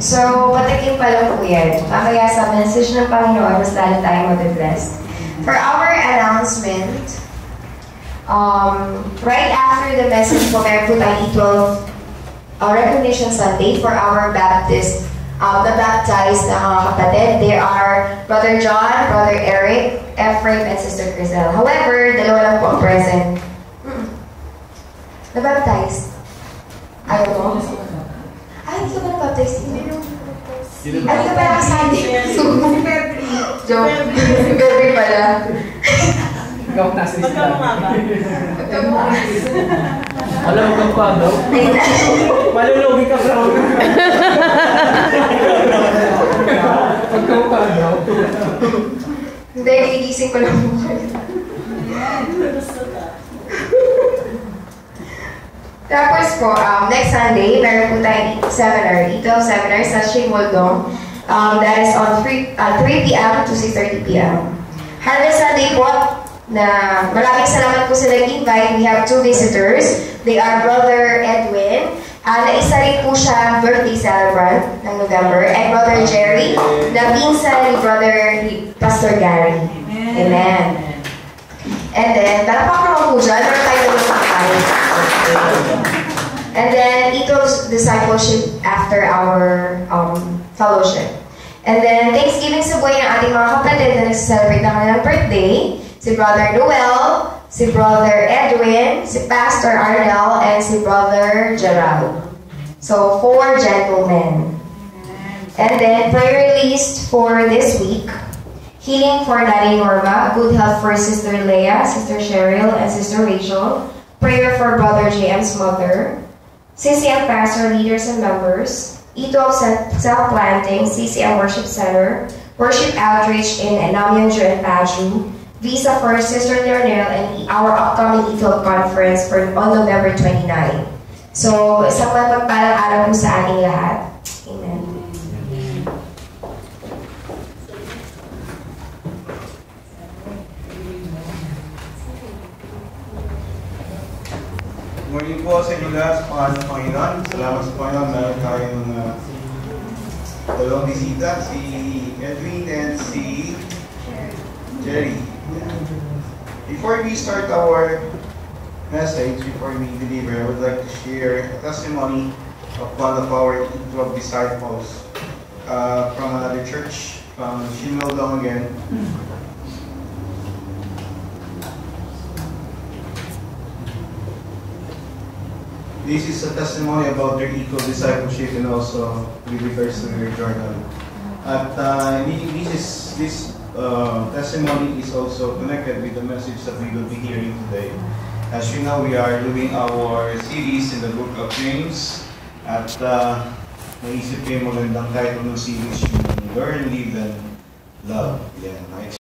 So, patikim pa lang po yan. Kaya sa message ng Panginoon, mas lalo tayong mabiblessed. For our announcement, right after the message po, meron po tayong E12 Recognition Sunday for our Baptist, the baptized na mga kapatid. They are Brother John, Brother Eric, Ephraim, and Sister Crisel. However, dalawa lang po ang present. Na-baptized? Ayaw mo? Ay, hindi ka ba na-baptized dito? Ay, hindi ka ba nakasali? Joke. Si Beverly pala. Ikaw na si Sista. Magkamo nga ba? Magkamo nga. Alam mo kang pa daw? Malulugi ka bro. Magkamo pa daw? Hindi, gigising ko lang po kayo. Tapos po, next Sunday, meron po tayong seminar, E12 seminar sa Seoul. That is on 3 p.m. to 6:30 p.m. Harvest Sunday po, na maraming salamat po sa nag-invite. We have 2 visitors. They are Brother Edwin, na isa rin po siya birthday celebrant ng November, and Brother Jerry, na pinsan ni Brother Pastor Gary. Amen. And then, talapak po dyan, meron tayo naman pakain. And then, ito's discipleship after our fellowship. And then, Thanksgiving sa buhay ng ating mga kapatid na nag-celebrate na kanilang birthday. Si Brother Noel, si Brother Edwin, si Pastor Arnel, and si Brother Gerald. So, 4 gentlemen. And then, prayer released for this week. Healing for Daddy Norma, good health for Sister Leah, Sister Cheryl, and Sister Rachel. Prayer for Brother JM's mother. CCM pastor, leaders, and members. E12 self-planting, CCM Worship Center. Worship outreach in Namyangju and Paju. Visa for Sister Leonel and our upcoming E12 conference on November 29. So, isang mapagpalang araw po sa ating lahat. Amen. Morning po sa inyo lahat sa pangalan ng Panginoon. Salamat sa Panginoon. Meron tayong dalawang bisita, si Edwin and si Jerry. Before we start our message, before we deliver, I would like to share a testimony of one of our 12 disciples from another church, from Seoul again. This is a testimony about their equal discipleship and also with regards to their journal. At this testimony is also connected with the message that we will be hearing today. As you know, we are doing our series in the book of James. At naisip ko yung magandang title ng series, yung Learn, Live, and Love. Yan, right?